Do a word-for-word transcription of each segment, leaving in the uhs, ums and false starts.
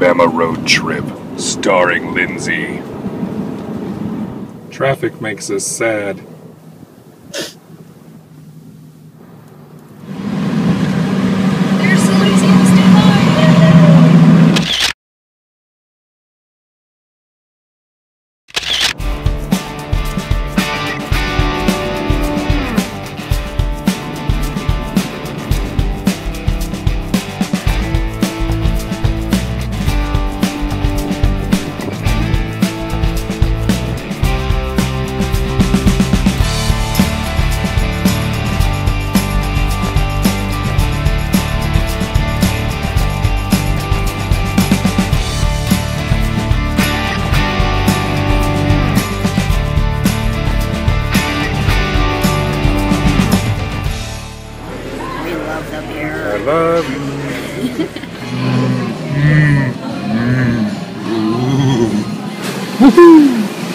Alabama road trip, starring Lindsay. Traffic makes us sad. There's the Louisiana state line. I love you. Woohoo!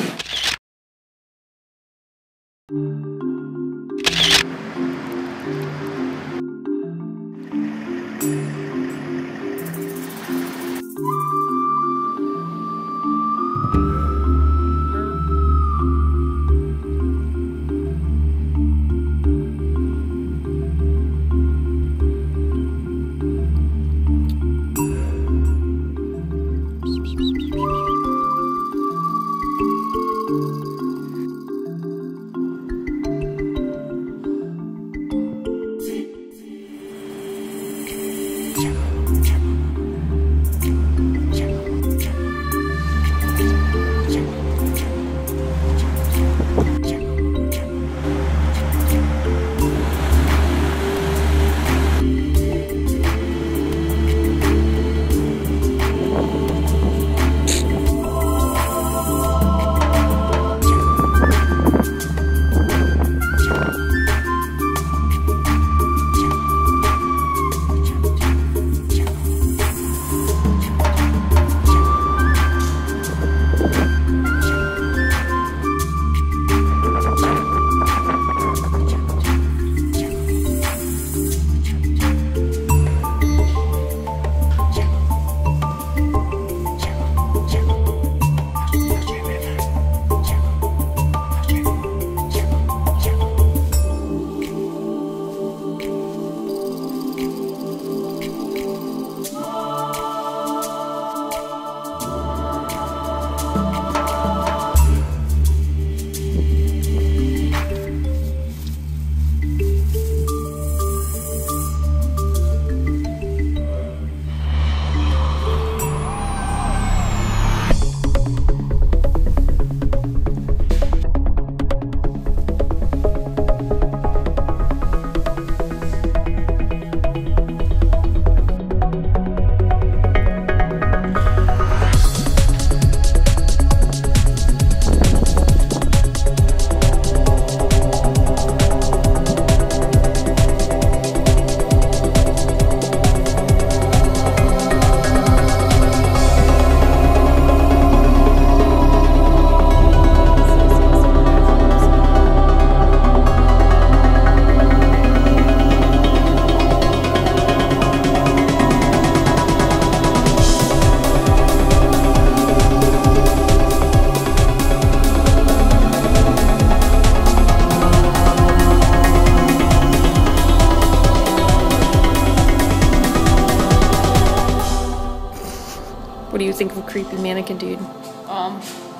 What do you think of a creepy mannequin dude? Um,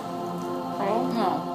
I don't know.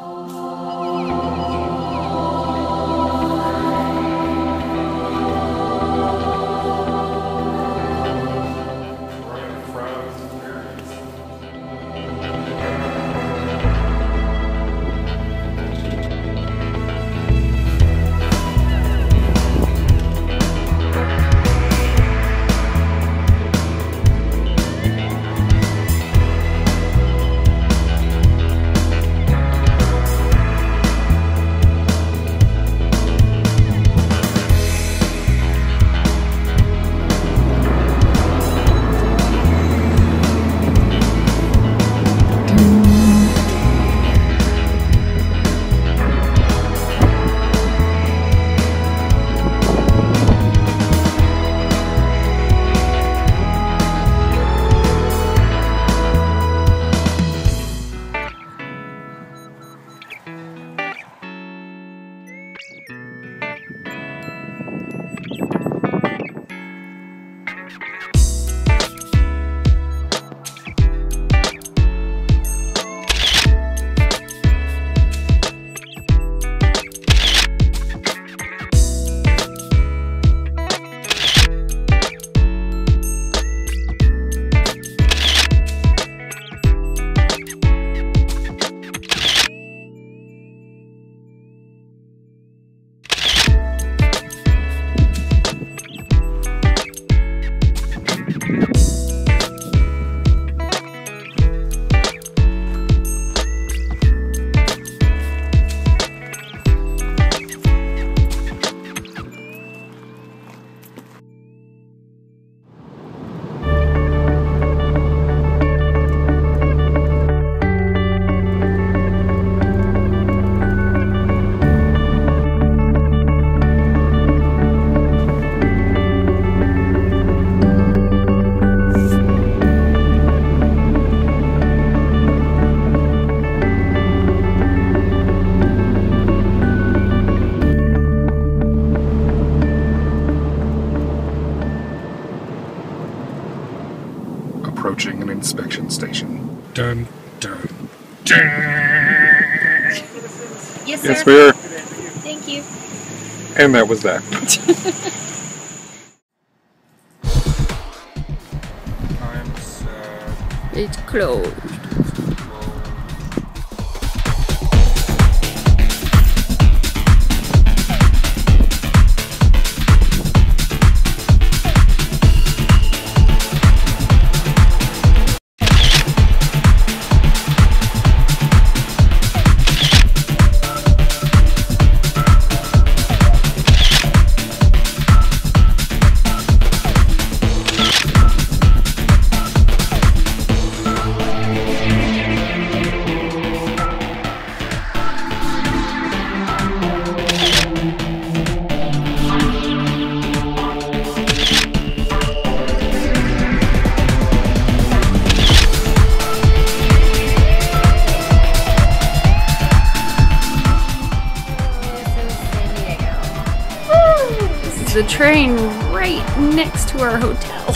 inspection station. Dun, dun, dun. Yes, sir. Yes, we are. Thank you. And that was that. I'm sad. It's closed. The train right next to our hotel.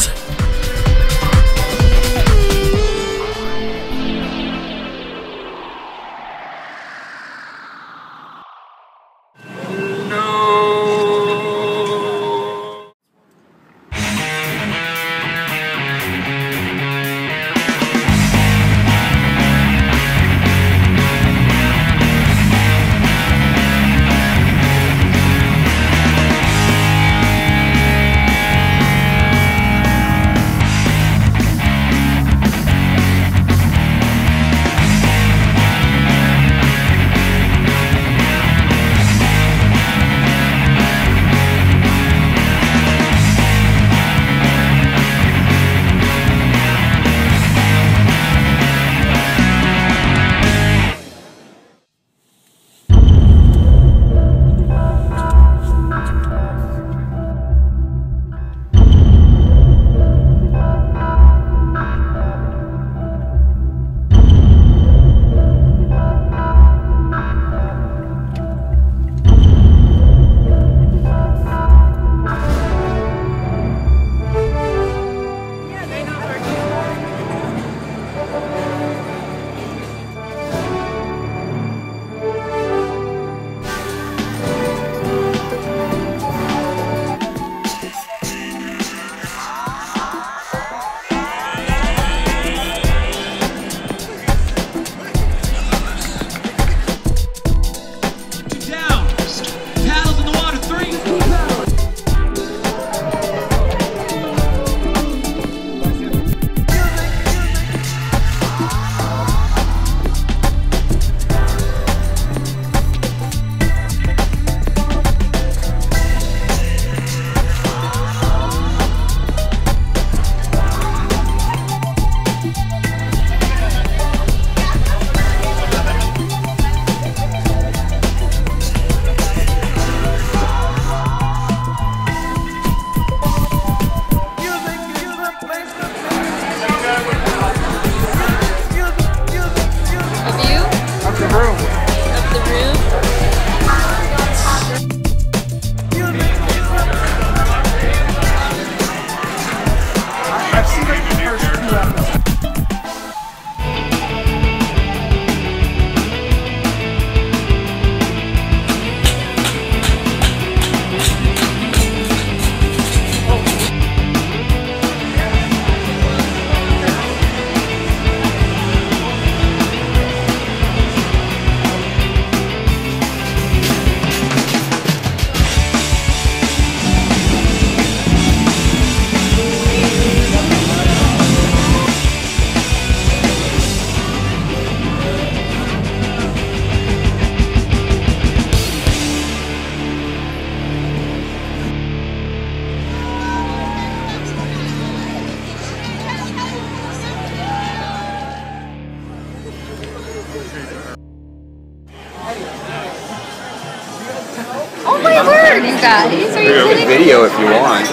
Oh my word, you guys! Are you kidding? Video if you want.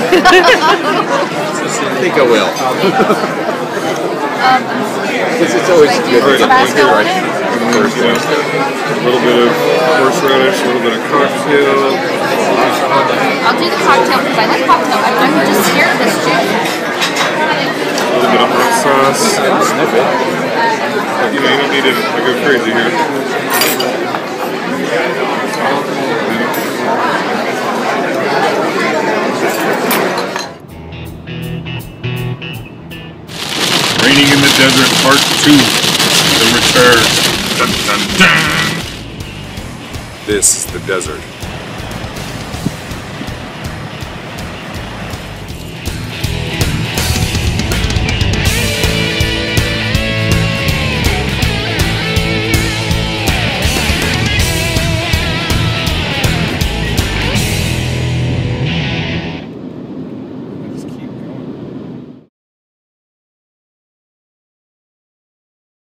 I think I will. um, Because it's always like good do to Tabasco on it? A little bit of horseradish, a little bit of cocktail. I'll do the cocktail because I like cocktail. I, I'm just scared of this juice. A little bit of hot sauce. go crazy here. Raining in the Desert Part two, The Return. Dun, dun, dun. This is the desert.